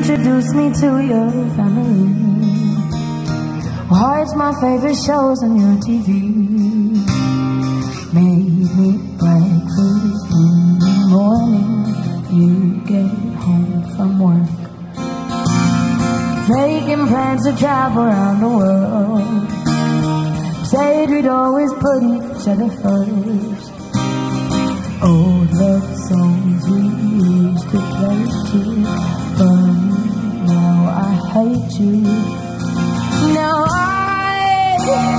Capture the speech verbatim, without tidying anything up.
introduced me to your family. Watched my favorite shows on your T V. Made me breakfast in the morning. You get home from work. Making plans to travel around the world. Said we'd always put each other first. Old love songs we used to play too. But now I hate you. Now I